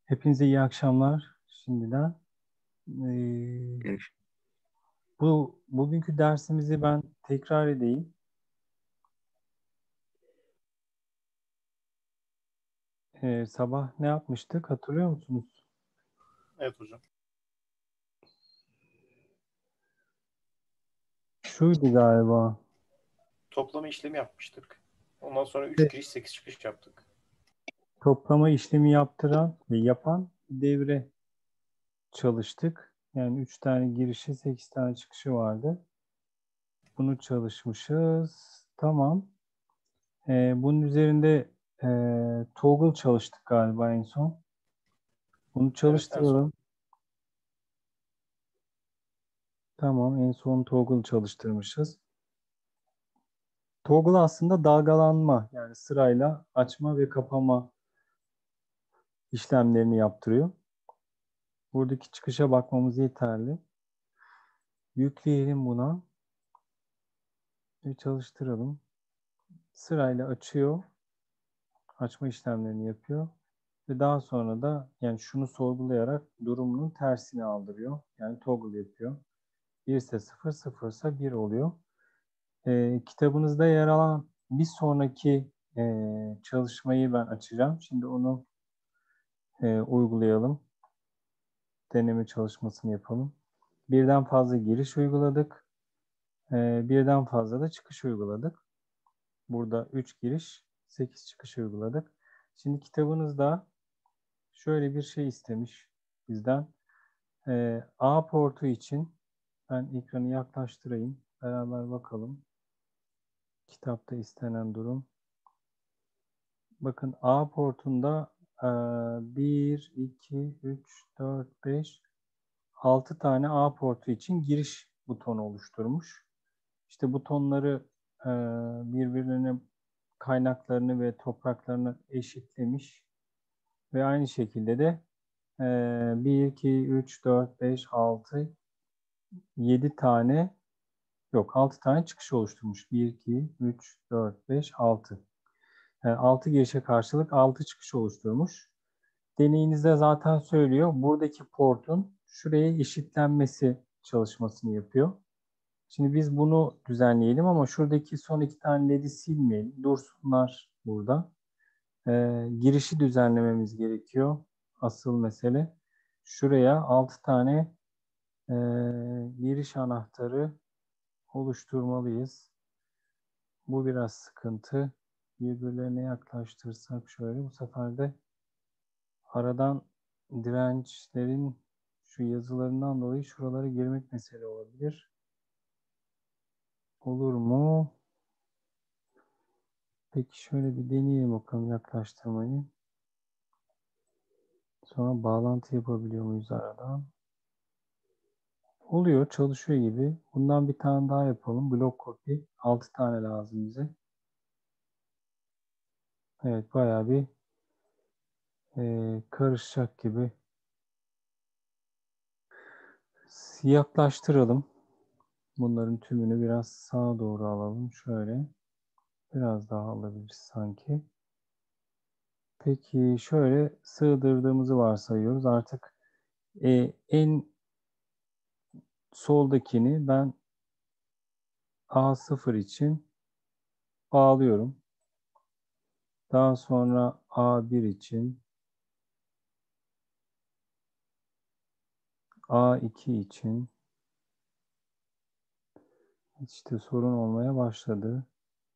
Hepinize iyi akşamlar şimdiden. Ee, Evet. bugünkü dersimizi ben tekrar edeyim. Sabah ne yapmıştık hatırlıyor musunuz? Evet hocam. Şuydu galiba. Toplama işlemi yapmıştık. Ondan sonra 3 Evet. giriş 8 çıkış yaptık. Toplama işlemi yaptıran ve yapan devre çalıştık. Yani 3 tane girişi 8 tane çıkışı vardı. Bunu çalışmışız. Tamam. Bunun üzerinde toggle çalıştık galiba en son. Bunu Evet, en son. çalıştıralım. Tamam, en son toggle çalıştırmışız. Toggle aslında dalgalanma, yani sırayla açma ve kapama işlemlerini yaptırıyor. Buradaki çıkışa bakmamız yeterli. Yükleyelim buna ve çalıştıralım. Sırayla açıyor, açma işlemlerini yapıyor ve daha sonra da yani şunu sorgulayarak durumunun tersini aldırıyor. Yani toggle yapıyor. 1 ise 0, 0 ise 1 oluyor. Kitabınızda yer alan bir sonraki çalışmayı ben açacağım. Şimdi onu uygulayalım. Deneme çalışmasını yapalım. Birden fazla giriş uyguladık. Birden fazla da çıkış uyguladık. Burada 3 giriş, 8 çıkış uyguladık. Şimdi kitabınızda şöyle bir şey istemiş bizden. A portu için ben ekranı yaklaştırayım. Beraber bakalım. Kitapta istenen durum. Bakın A portunda 1, 2, 3, 4, 5, 6 tane A portu için giriş butonu oluşturmuş. İşte butonları birbirlerine kaynaklarını ve topraklarını eşitlemiş. Ve aynı şekilde de 1, 2, 3, 4, 5, 6, 7 tane yok 6 tane çıkış oluşturmuş. 1, 2, 3, 4, 5, 6. Yani 6 girişe karşılık 6 çıkış oluşturmuş. Deneyinizde zaten söylüyor. Buradaki portun şuraya eşitlenmesi çalışmasını yapıyor. Şimdi biz bunu düzenleyelim ama şuradaki son 2 tane led'i silmeyelim. Dursunlar burada. Girişi düzenlememiz gerekiyor. Asıl mesele. Şuraya 6 tane giriş anahtarı oluşturmalıyız. Bu biraz sıkıntı. Birbirlerine yaklaştırsak şöyle bu sefer de aradan dirençlerin şu yazılarından dolayı şuralara girmek mesele olabilir. Olur mu? Peki şöyle bir deneyelim bakalım yaklaştırmayı. Sonra bağlantı yapabiliyor muyuz aradan? Oluyor, çalışıyor gibi. Bundan bir tane daha yapalım. Blok copy. 6 tane lazım bize. Evet, bayağı bir karışacak gibi. Yaklaştıralım. Bunların tümünü biraz sağa doğru alalım. Şöyle. Biraz daha alabiliriz sanki. Peki şöyle sığdırdığımızı varsayıyoruz. Artık en soldakini ben A0 için bağlıyorum. Daha sonra A1 için, A2 için işte sorun olmaya başladı.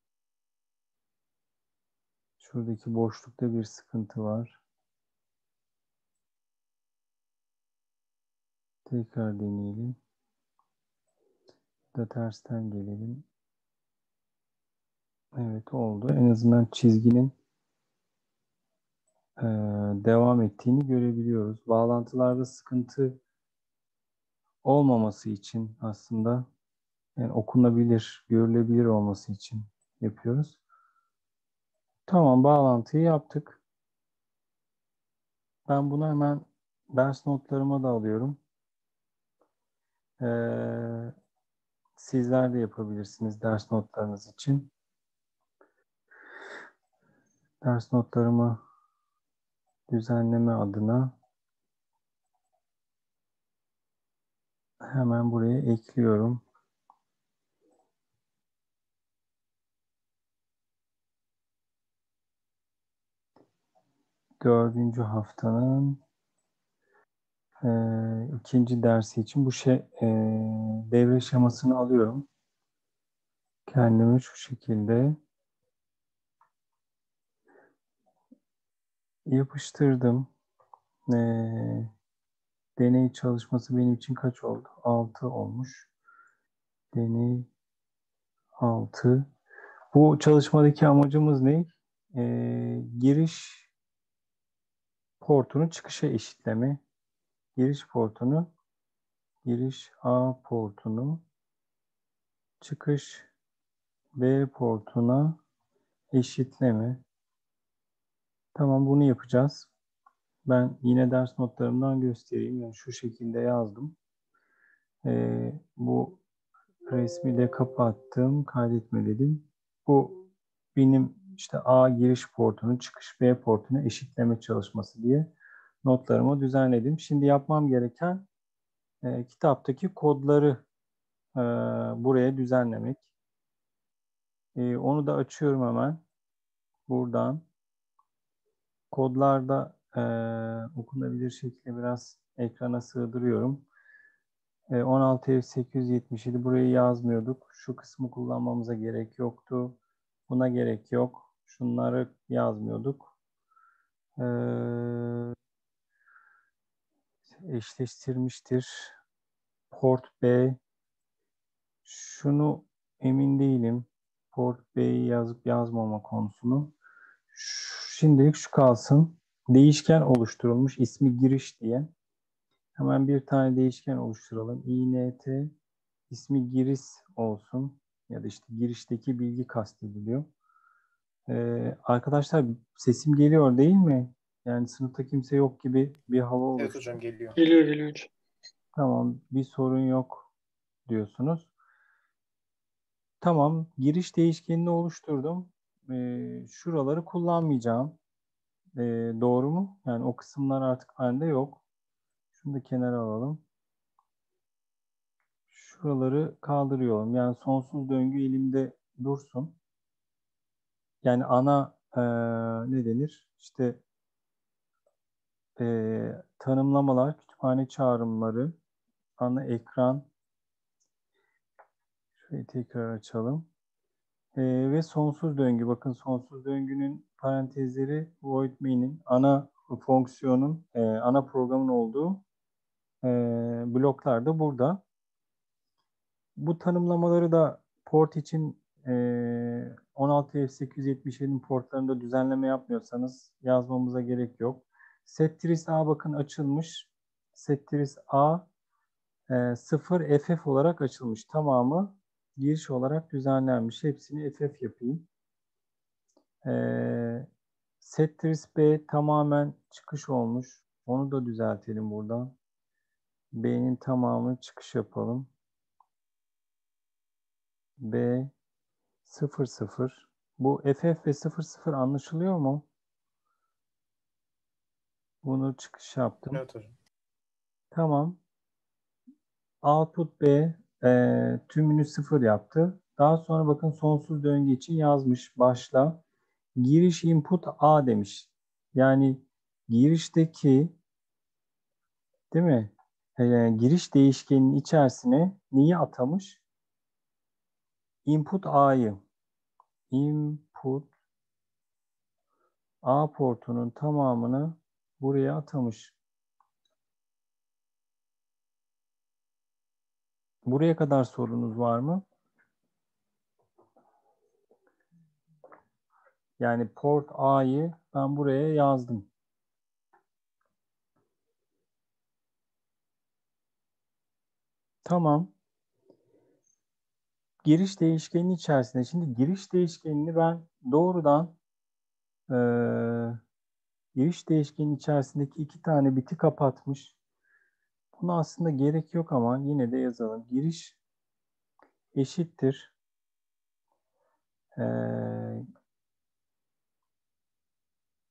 Şuradaki boşlukta bir sıkıntı var. Tekrar deneyelim. Da tersten gelelim. Evet oldu. En azından çizginin devam ettiğini görebiliyoruz. Bağlantılarda sıkıntı olmaması için aslında yani okunabilir, görülebilir olması için yapıyoruz. Tamam, bağlantıyı yaptık. Ben bunu hemen ders notlarıma da alıyorum. Sizler de yapabilirsiniz ders notlarınız için. Ders notlarımı düzenleme adına hemen buraya ekliyorum. Dördüncü haftanın ikinci dersi için bu devre şemasını alıyorum. Kendimi şu şekilde yapıştırdım. Deney çalışması benim için kaç oldu? 6 olmuş. Deney 6. Bu çalışmadaki amacımız ne? Giriş portunu çıkışa eşitleme. Giriş A portunu çıkış B portuna eşitleme. Tamam, bunu yapacağız. Ben yine ders notlarımdan göstereyim. Yani şu şekilde yazdım. Bu resmi de kapattım. Kaydetme dedim. Bu benim işte A giriş portunu, çıkış B portunu eşitleme çalışması diye notlarımı düzenledim. Şimdi yapmam gereken kitaptaki kodları buraya düzenlemek. Onu da açıyorum hemen. Buradan. Kodlarda okunabilir şekilde biraz ekrana sığdırıyorum. 16F877 burayı yazmıyorduk. Şu kısmı kullanmamıza gerek yoktu. Buna gerek yok. Şunları yazmıyorduk. Eşleştirmiştir. Port B. Şunu emin değilim. Port B'yi yazıp yazmama konusunu. Şimdilik şu kalsın. Değişken oluşturulmuş. İsmi giriş diye. Hemen bir tane değişken oluşturalım. int ismi giriş olsun. Ya da işte girişteki bilgi kastediliyor. Arkadaşlar sesim geliyor değil mi? Yani sınıfta kimse yok gibi bir hava oluştu. Evet hocam, geliyor. Geliyor hocam. Tamam, bir sorun yok diyorsunuz. Tamam, giriş değişkenini oluşturdum. Şuraları kullanmayacağım. Doğru mu? Yani o kısımlar artık bende yok. Şunu da kenara alalım. Şuraları kaldırıyorum. Yani sonsuz döngü elimde dursun. Yani ana ne denir? İşte tanımlamalar, kütüphane çağrımları, ana ekran. Şöyle tekrar açalım. Ve sonsuz döngü. Bakın sonsuz döngünün parantezleri void main'in ana fonksiyonun, ana programın olduğu bloklar da burada. Bu tanımlamaları da port için 16F877'nin portlarında düzenleme yapmıyorsanız yazmamıza gerek yok. Settiris A bakın açılmış. Settiris A 0 FF olarak açılmış. Tamamı giriş olarak düzenlenmiş. Hepsini FF yapayım. Settiris B tamamen çıkış olmuş. Onu da düzeltelim buradan. B'nin tamamı çıkış yapalım. B 00. Bu FF ve 00 anlaşılıyor mu? Bunu çıkış yaptım. Evet hocam. Tamam. Output B tümünü 0 yaptı. Daha sonra bakın sonsuz döngü için yazmış. Başla. Giriş input A demiş. Yani girişteki, değil mi? Giriş değişkeninin içerisine neyi atamış? Input A'yı. Input A portunun tamamını buraya atamış. Buraya kadar sorunuz var mı? Yani port A'yı ben buraya yazdım. Tamam. Giriş değişkeninin içerisinde. Şimdi giriş değişkenini ben doğrudan giriş değişkeninin içerisindeki 2 tane biti kapatmış. Buna aslında gerek yok ama yine de yazalım. Giriş eşittir.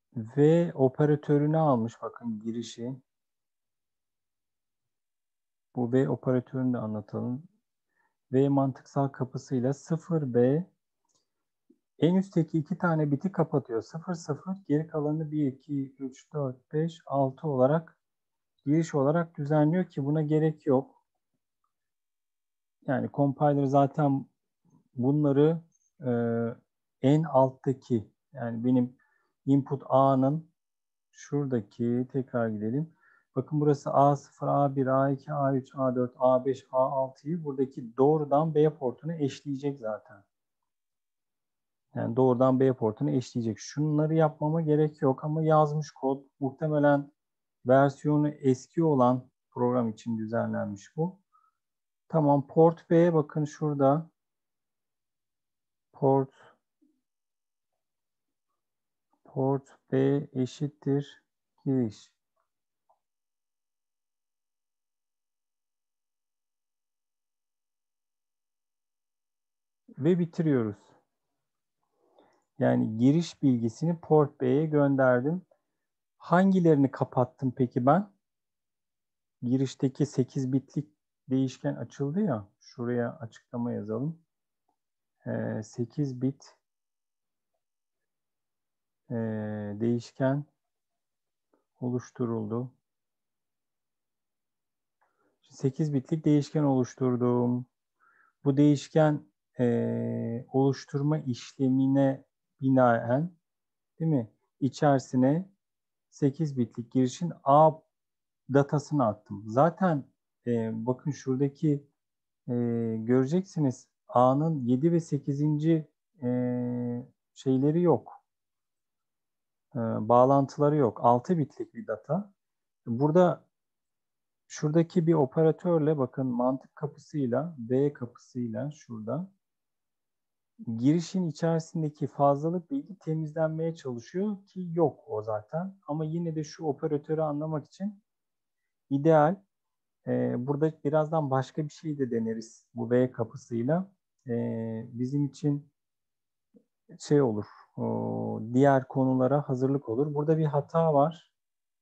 Ve operatörünü almış bakın girişi. Bu V operatörünü de anlatalım. V mantıksal kapısıyla 0B en üstteki 2 tane biti kapatıyor. 0, 0. Geri kalanı 1, 2, 3, 4, 5, 6 olarak giriş olarak düzenliyor ki buna gerek yok. Yani compiler zaten bunları en alttaki, yani benim input A'nın şuradaki, tekrar gidelim. Bakın burası A0, A1, A2, A3, A4, A5, A6'yı buradaki doğrudan B portuna eşleyecek zaten. Yani doğrudan B portuna eşleyecek. Şunları yapmama gerek yok ama yazmış kod muhtemelen versiyonu eski olan program için düzenlenmiş bu. Tamam, port B, bakın şurada port B eşittir giriş. Ve bitiriyoruz. Yani giriş bilgisini port B'ye gönderdim. Hangilerini kapattım peki ben? Girişteki 8 bitlik değişken açıldı ya. Şuraya açıklama yazalım. 8 bit değişken oluşturuldu. 8 bitlik değişken oluşturdum. Bu değişken oluşturma işlemine binaen, değil mi? İçerisine 8 bitlik girişin A datasını attım. Zaten bakın şuradaki göreceksiniz A'nın 7 ve 8. Şeyleri yok. Bağlantıları yok. 6 bitlik bir data. Burada şuradaki bir operatörle, bakın mantık kapısıyla, B kapısıyla şurada girişin içerisindeki fazlalık bilgi temizlenmeye çalışıyor ki yok o zaten. Ama yine de şu operatörü anlamak için ideal. Burada birazdan başka bir şey de deneriz bu V kapısıyla. Bizim için şey olur, diğer konulara hazırlık olur. Burada bir hata var.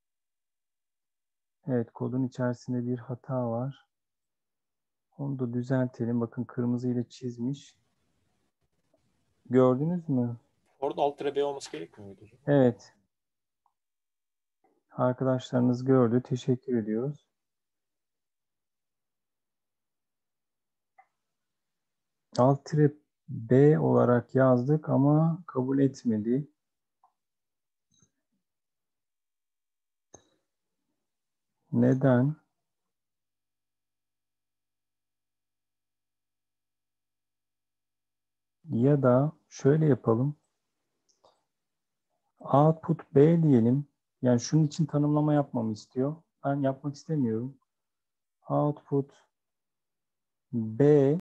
Evet, kodun içerisinde bir hata var. Onu da düzeltelim. Bakın kırmızı ile çizmiş. Gördünüz mü? Orada alt B olması gerekmiyor muydu hocam? Evet. Arkadaşlarınız gördü. Teşekkür ediyoruz. Alt B olarak yazdık ama kabul etmedi. Neden? Ya da şöyle yapalım. Output B diyelim. Yani şunun için tanımlama yapmamı istiyor. Ben yapmak istemiyorum. Output B